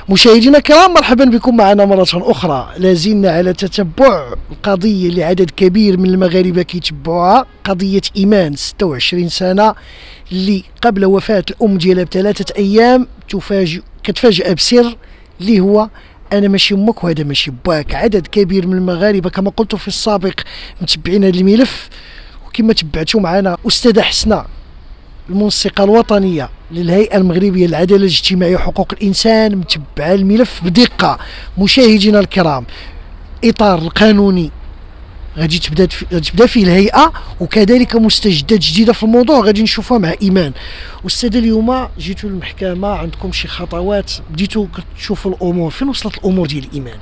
مشاهدينا الكرام، مرحبا بكم معنا مرة أخرى. لازلنا على تتبع القضية اللي عدد كبير من المغاربة كيتبعوها، قضية إيمان 26 سنة اللي قبل وفاة الأم ديالها ب3 أيام كتفاجأ بسر اللي هو أنا ماشي أمك وهذا ماشي باك. عدد كبير من المغاربة كما قلت في السابق متبعين هذا الملف، وكما تبعتوا معنا أستاذة حسنة المنسقة الوطنية للهيئة المغربية للعدالة الاجتماعية وحقوق الإنسان متبعة الملف بدقة. مشاهدينا الكرام، إطار القانوني غادي تبدا فيه الهيئة، وكذلك مستجدات جديدة في الموضوع غادي نشوفها مع إيمان. أستاذة، اليوم جيتوا للمحكمة، عندكم شي خطوات بديتوا كتشوفوا الأمور، فين وصلت الأمور ديال إيمان؟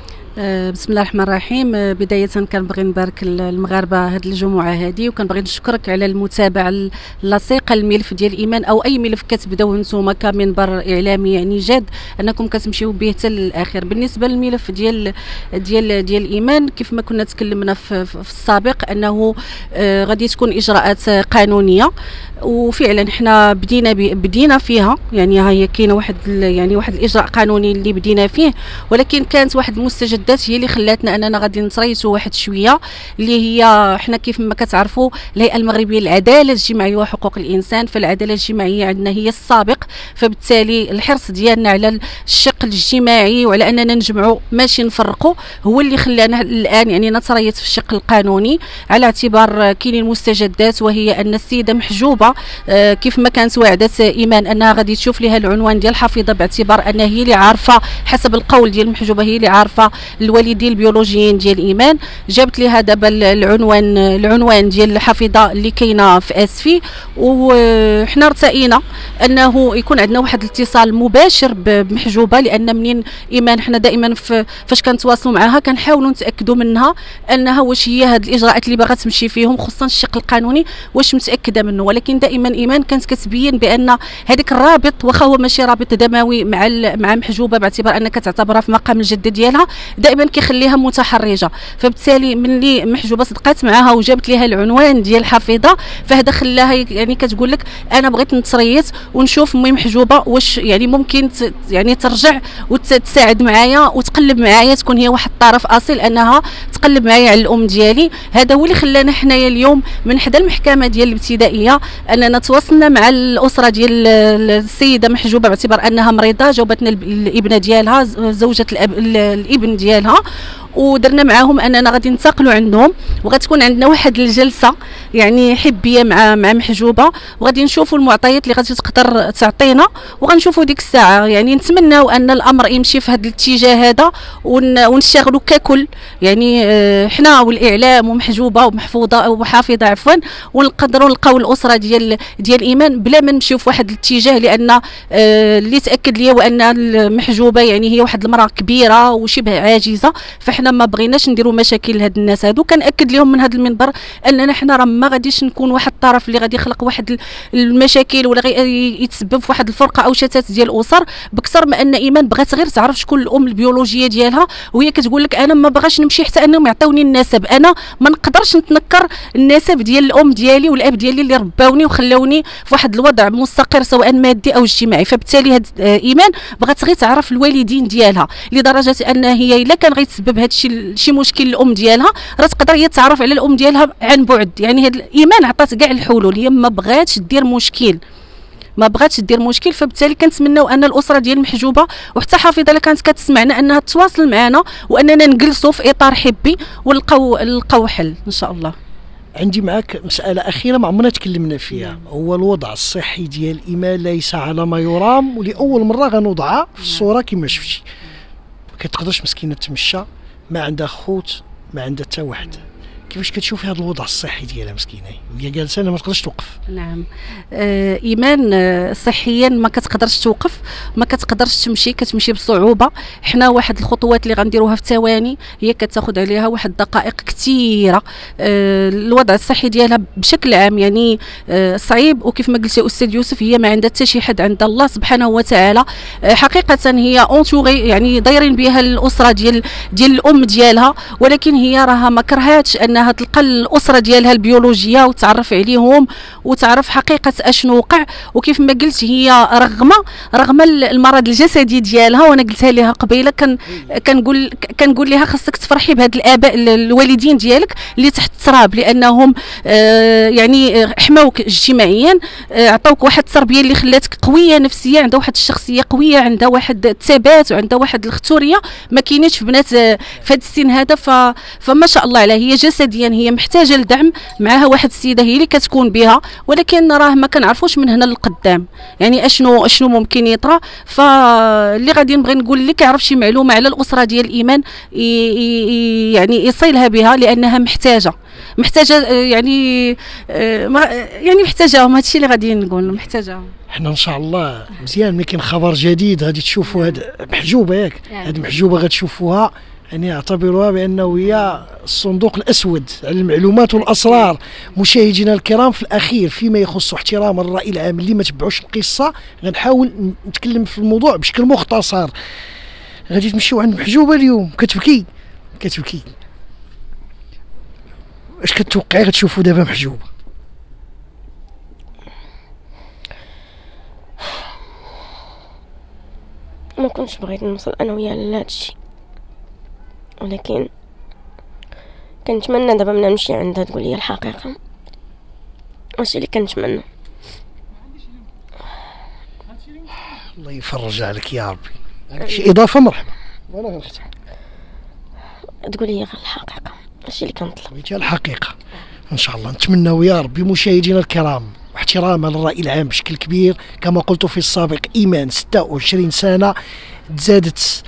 بسم الله الرحمن الرحيم. بداية كنبغي نبارك المغاربة هذه الجمعة هذه، وكنبغي نشكرك على المتابعة اللصيقة الملف ديال إيمان أو أي ملف كتبداوه نتوما كمنبر إعلامي يعني جاد أنكم كتمشيو به حتى للآخر. بالنسبة للملف ديال إيمان، كيف ما كنا تكلمنا في السابق أنه غادي تكون إجراءات قانونية، وفعلا حنا بدينا فيها، يعني هي كاينه واحد الاجراء قانوني اللي بدينا فيه، ولكن كانت واحد المستجدات هي اللي خلاتنا اننا غادي نتريسوا واحد شويه، اللي هي حنا كيف ما كتعرفوا الهيئه المغربيه للعداله الاجتماعيه وحقوق الانسان، فالعداله الاجتماعيه عندنا هي السابق، فبالتالي الحرص ديالنا على الشق الاجتماعي وعلى اننا نجمعوا ماشي نفرقوا هو اللي خلانا الان يعني نتريث في الشق القانوني، على اعتبار كاينين مستجدات، وهي ان السيده محجوبه كيف ما كانت وعدت إيمان أنها غادي تشوف لها العنوان ديال الحفيظة، باعتبار أنها هي اللي عارفة حسب القول ديال المحجوبة، هي اللي عارفة الوالدين البيولوجيين ديال إيمان. جابت لها دابا العنوان ديال الحفيظة اللي كاينه في اسفي، وحنا ارتئينا انه يكون عندنا واحد الاتصال مباشر بمحجوبه، لان منين إيمان حنا دائما فاش كنتواصلوا معها كنحاولوا نتاكدوا منها انها واش هي هاد الاجراءات اللي باغا تمشي فيهم، خصوصا الشق القانوني واش متاكده منه. ولكن دائما إيمان كانت كتبين بان هذاك الرابط واخا هو ماشي رابط دموي مع محجوبه، باعتبار انك تعتبرها في مقام الجد ديالها، دائما كيخليها متحرجه. فبالتالي ملي محجوبه صدقات معها وجابت لها العنوان ديال الحفيظه، فهذا خلاها يعني كتقول لك انا بغيت نتريث ونشوف امي محجوبه واش يعني ممكن يعني ترجع وتساعد معايا وتقلب معايا، تكون هي واحد الطرف اصيل انها تقلب معايا على الام ديالي. هذا هو اللي خلانا حنايا اليوم من حدا المحكمه ديال الابتدائيه اننا تواصلنا مع الاسره ديال السيده محجوبه، باعتبار انها مريضه، جاوبتنا الابنه ديالها زوجة الابن ديالها، ودرنا معاهم اننا غادي ننتقلوا عندهم، وغتكون عندنا واحد الجلسه يعني حبيه مع محجوبه، وغادي نشوفوا المعطيات اللي غادي تقدر تعطينا، وغنشوفوا ديك الساعه. يعني نتمناو ان الامر يمشي في هذا الاتجاه هذا، ونشتغلوا ككل، يعني حنا والاعلام ومحجوبه ومحفوظه وحافظه عفوا، ونقدروا نلقاو الاسره ديال إيمان بلا ما نمشيو في واحد الاتجاه، لان اللي تاكد لي هو ان المحجوبه يعني هي واحد المراه كبيره وشبه عاجزه، فاحنا ما بغيناش نديروا مشاكل لهاد الناس هادو. كنأكد لهم من هذا المنبر اننا حنا راه ما غاديش نكون واحد الطرف اللي غادي يخلق واحد المشاكل ولا يتسبب في واحد الفرقه او شتات ديال الاسر، بكثر ما ان إيمان بغات غير تعرف شكون الام البيولوجيه ديالها، وهي كتقول لك انا ما بغاش نمشي حتى انهم يعطيوني النسب، انا ما نقدرش نتنكر النسب ديال الام ديالي والاب ديالي اللي رباوني وخلاوني في واحد الوضع مستقر سواء مادي او اجتماعي. فبالتالي هاد إيمان بغات غير تعرف الوالدين ديالها، لدرجه ان هي الا كان غيتسبب هاد شي مشكل الام ديالها راه تقدر هي تعرف على الام ديالها عن بعد. يعني هاد إيمان عطات كاع الحلول، هي ما بغاتش دير مشكل، فبالتالي كنتمناو ان الاسره ديال المحجوبه وحتى حافظه اللي كانت كتسمعنا انها تواصل معنا، واننا نجلسوا في اطار حبي ونلقاو حل ان شاء الله. عندي معك مسألة أخيرة ما عمرنا تكلمنا فيها، هو الوضع الصحي ديال إيمان ليس على ما يرام، ولأول مرة غنوضعها في الصورة كما شفتي. ما كتقدرش مسكينة تمشى، ما عندها خوت، ما عندها حتى واحد. كيفاش كتشوفي هذا الوضع الصحي ديالها مسكينه؟ وهي جالسه ما تقدرش توقف. نعم، إيمان صحيا ما كتقدرش توقف، ما كتقدرش تمشي، كتمشي بصعوبه. حنا واحد الخطوات اللي غنديروها في ثواني هي كتاخذ عليها واحد الدقائق كثيره. الوضع الصحي ديالها بشكل عام يعني صعيب، وكيف ما قلتي استاذ يوسف هي ما عندها حتى شي حد عند الله سبحانه وتعالى. حقيقه هي اونتوري، يعني دايرين بها الاسره ديال الام ديالها، ولكن هي راها ما كرهاتش ان انها تلقى الاسره ديالها البيولوجيه وتعرف عليهم وتعرف حقيقه اشنو وقع. وكيف ما قلت هي رغم المرض الجسدي ديالها، وانا قلتها لها قبيله، كنقول لها خاصك تفرحي بهاد الاباء الوالدين ديالك اللي تحت التراب، لانهم يعني حماوك اجتماعيا، عطاوك واحد التربيه اللي خلاتك قويه نفسيا، عندها واحد الشخصيه قويه، عندها واحد الثبات وعندها واحد الختوريه ما كايناش في بنات في هذا السن هذا. فما شاء الله عليها، هي جسديا هي محتاجه لدعم، معها واحد السيده هي اللي كتكون بها، ولكن راه ما كنعرفوش من هنا للقدام يعني اشنو ممكن يطرا. فاللي غادي نبغي نقول لك يعرف شي معلومه على الاسره ديال الايمان يعني يصلها بها، لانها محتاجه يعني محتاجاهم. هادشي اللي غادي نقول، محتاجاهم. احنا ان شاء الله مزيان ملي كاين خبر جديد غادي تشوفوا هاد محجوبه، ياك هاد المحجوبه غتشوفوها، يعني اعتبروها بانه هي الصندوق الاسود على المعلومات والاسرار. مشاهدينا الكرام، في الاخير فيما يخص احترام الراي العام اللي ما تبعوش القصه، غنحاول نتكلم في الموضوع بشكل مختصر. غادي تمشيو عند محجوبه اليوم كتبكي اش كتوقعي غتشوفوا دابا محجوبه؟ ما كنتش بغيت نوصل انا وياه لهادشي، ولكن كنتمنى دابا من نمشي عندها تقول لي الحقيقه، هادشي اللي كنتمنى. الله يفرج عليك يا ربي. شي اضافه؟ مرحبا. وانا غنختم. تقول لي الحقيقه، هادشي اللي كنطلب. بغيتي الحقيقه ان شاء الله. نتمناو يا ربي مشاهدينا الكرام واحتراما للراي العام بشكل كبير. كما قلت في السابق، ايمان 26 سنه، تزادت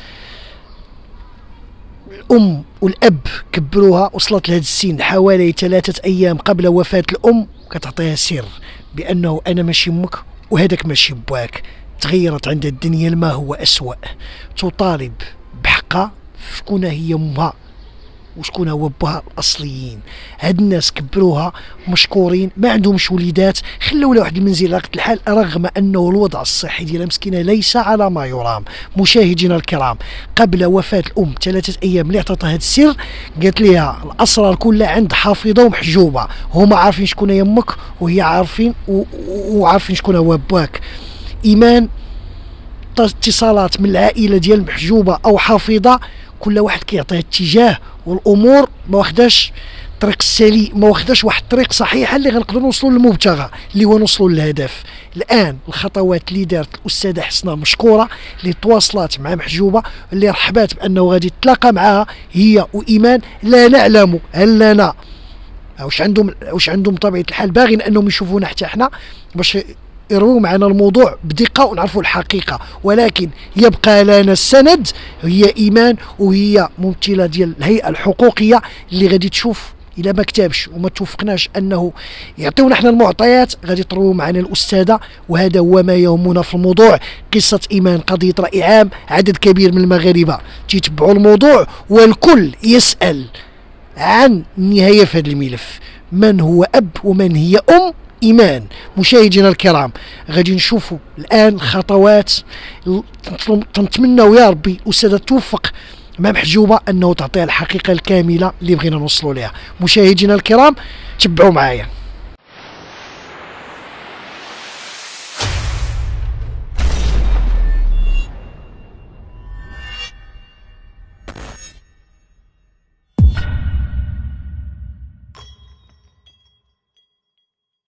الام والاب كبروها، وصلت لهذا السن حوالي 3 ايام قبل وفاه الام، كتعطيها سر بانه انا ماشي امك وهذاك ماشي باك. تغيرت عند الدنيا لما هو اسوأ، تطالب بحقها في شكون هي امها وشكون هو باها الاصليين. هاد الناس كبروها مشكورين، ما عندهمش وليدات، خلوا لها واحد المنزل على الحال، رغم انه الوضع الصحي ديالها مسكينه ليس على ما يرام. مشاهدينا الكرام، قبل وفاه الام 3 ايام اللي عطاتها هاد السر، قالت لها الاسرار كلها عند حافظه ومحجوبه، هما عارفين شكون هي امك وهي عارفين وعارفين شكون هو باك. ايمان اتصالات من العائله ديال المحجوبه او حافظه، كل واحد كيعطيه اتجاه، والامور ما واخداش الطريق السليم، ما واخداش واحد الطريق صحيحه اللي غنقدروا نوصلوا للمبتغى اللي هو نوصلوا للهدف. الان الخطوات اللي دارت الاستاذه حسنه مشكوره، اللي تواصلات مع محجوبه، اللي رحبات بانه غادي تتلاقى معها هي وايمان. لا نعلم هل لنا واش عندهم طبيعه الحال باغيين انهم يشوفونا حتى احنا باش يرووا معنا الموضوع بدقه ونعرفوا الحقيقه، ولكن يبقى لنا السند هي ايمان، وهي ممثله ديال الهيئه الحقوقيه اللي غادي تشوف الى ما كتبش وما توفقناش انه يعطيونا احنا المعطيات، غادي ترووا معنا الاستاذه. وهذا هو ما يهمنا في الموضوع. قصه ايمان قضيه راي عام، عدد كبير من المغاربه تيتبعوا الموضوع، والكل يسال عن النهايه في هذا الملف. من هو اب ومن هي ام ايمان؟ مشاهدينا الكرام، غادي نشوفوا الان خطوات، تنتمناو يا ربي الاستاذه توفق مع محجوبه انه تعطيها الحقيقه الكامله اللي بغينا نوصلوا لها. مشاهدينا الكرام، تبعوا معايا.